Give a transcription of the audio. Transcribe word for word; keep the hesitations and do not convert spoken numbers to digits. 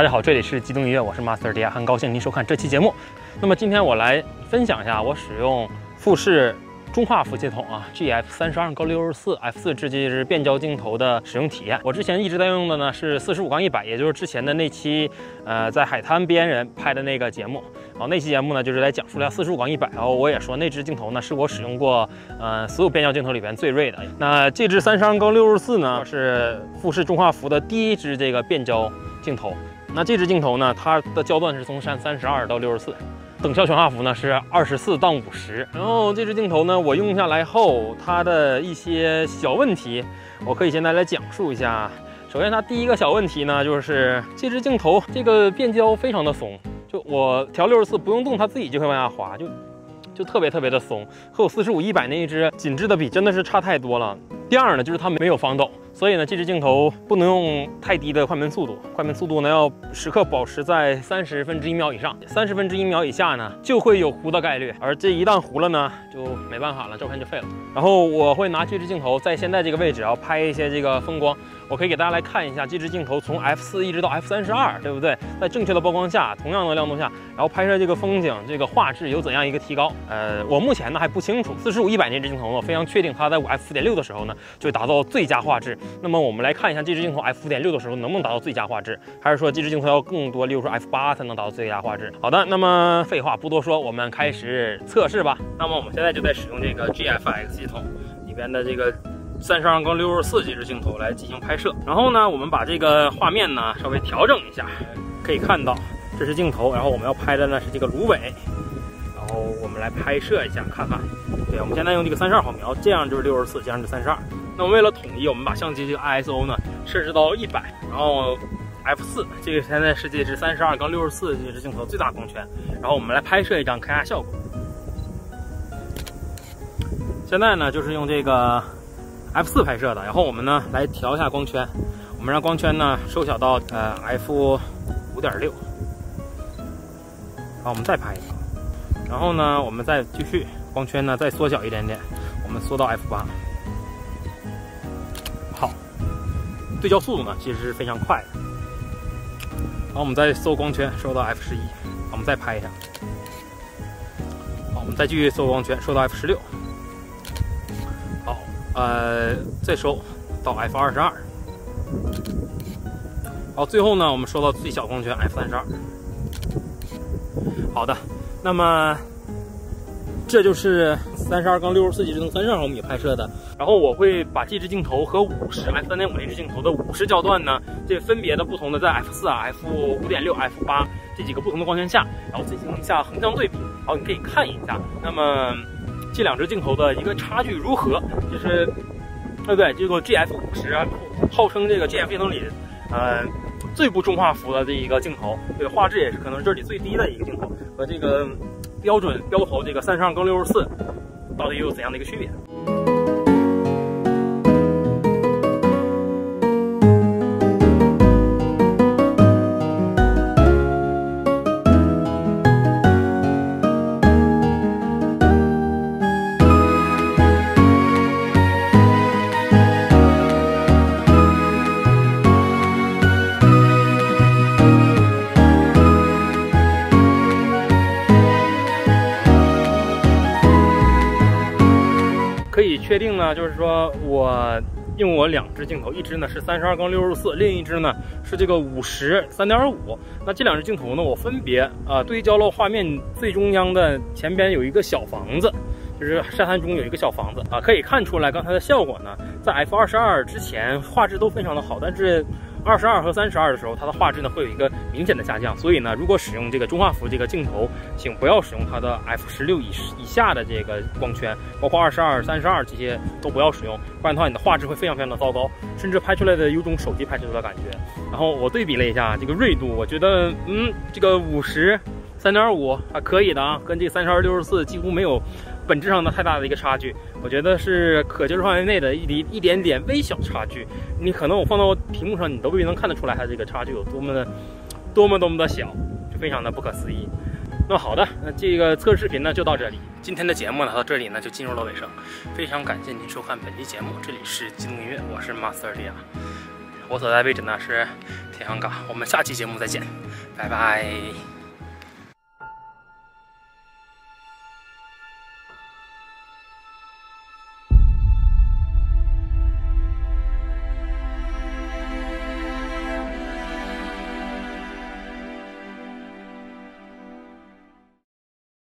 大家好，这里是机动音乐，我是 Master D， 很高兴您收看这期节目。那么今天我来分享一下我使用富士中画幅系统啊 G F 三十二杠六十四 F 四 制机是变焦镜头的使用体验。我之前一直在用的呢是四十五杠一百，也就是之前的那期呃在海滩边人拍的那个节目。然后那期节目呢就是来讲述了四十五杠一百，然后我也说那支镜头呢是我使用过呃所有变焦镜头里边最锐的。那这支三十二杠六十四呢是富士中画幅的第一支这个变焦镜头。那这支镜头呢，它的焦段是从三三十二到六十四。等效全画幅呢是二十四杠五十，然后这支镜头呢，我用下来后，它的一些小问题，我可以现在来讲述一下。首先，它第一个小问题呢，就是这支镜头这个变焦非常的怂，就我调六十四不用动，它自己就会往下滑，就就特别特别的怂，和我四十五一百那一支紧致的比，真的是差太多了。第二呢，就是它没有防抖。所以呢，这支镜头不能用太低的快门速度，快门速度呢要时刻保持在三十分之一秒以上，三十分之一秒以下呢就会有糊的概率，而这一旦糊了呢，就没办法了，照片就废了。然后我会拿这支镜头在现在这个位置，然后拍一些这个风光，我可以给大家来看一下这支镜头从 F 四 一直到 F 三十二，对不对？在正确的曝光下，同样的亮度下，然后拍摄这个风景，这个画质有怎样一个提高？呃，我目前呢还不清楚。四十五一百那支镜头呢，我非常确定它在 F 四点六的时候呢，就会达到最佳画质。那么我们来看一下这支镜头 F 五点六的时候能不能达到最佳画质，还是说这支镜头要更多，例如说 F 八才能达到最佳画质？好的，那么废话不多说，我们开始测试吧。那么我们现在就在使用这个 G F X 系统里边的这个三十二杠六十四这支镜头来进行拍摄。然后呢，我们把这个画面呢稍微调整一下，可以看到这是镜头，然后我们要拍的呢是这个芦苇。然后我们来拍摄一下，看看。对，我们现在用这个三十二毫秒，这样就是六十四，这样就是三十二。那么为了统一，我们把相机这个 I S O 呢设置到一百，然后 F 四，这个现在是这支三十二杠六十四这支镜头最大光圈。然后我们来拍摄一张，看一下效果。现在呢就是用这个 F 四 拍摄的，然后我们呢来调一下光圈，我们让光圈呢收小到呃 F 五点六，然后我们再拍一张。然后呢，我们再继续光圈呢再缩小一点点，我们缩到 F 八。好，对焦速度呢其实是非常快的。然后我们再缩光圈，收到 F 十一，我们再拍一下。好，我们再继续缩光圈，收到 F 十六。好，呃，再收到 F 二十二。好，最后呢，我们收到最小光圈 F 三十二。好的。那么，这就是三十二杠六十四这支用三十二毫米拍摄的。然后我会把这支镜头和五十 F 三点五这支镜头的五十焦段呢，这分别的不同的在 F 四啊、F 五点六、F 八这几个不同的光圈下，然后进行一下横向对比。然后你可以看一下，那么这两支镜头的一个差距如何？就是，对不对？这个 G F 五十啊，号称这个 G F 系统里，呃。最不中画幅的这一个镜头，这个画质也是可能是这里最低的一个镜头，和这个标准标头这个三十二杠六十四到底有怎样的一个区别？可以确定呢，就是说我用我两支镜头，一支呢是三十二杠六十四，另一支呢是这个五十三点五。那这两支镜头呢，我分别啊、呃、对焦了画面最中央的前边有一个小房子，就是沙滩中有一个小房子啊、呃，可以看出来刚才的效果呢，在 F 二十二之前画质都非常的好，但是二十二和三十二的时候，它的画质呢会有一个明显的下降。所以呢，如果使用这个中画幅这个镜头，请不要使用它的 F 十六以以下的这个光圈，包括二十二、三十二这些都不要使用，不然的话你的画质会非常非常的糟糕，甚至拍出来的有种手机拍摄的感觉。然后我对比了一下这个锐度，我觉得嗯，这个五十三点五还可以的啊，跟这个三十二六十四几乎没有本质上的太大的一个差距，我觉得是可接受范围内的一一一点点微小差距。你可能我放到屏幕上，你都未必能看得出来它这个差距有多么的、多么多么的小，就非常的不可思议。那么好的，那这个测试视频呢就到这里。今天的节目呢到这里呢就进入了尾声，非常感谢您收看本期节目，这里是机动音乐，我是 Master D。我所在位置呢是天挺尴尬。我们下期节目再见，拜拜。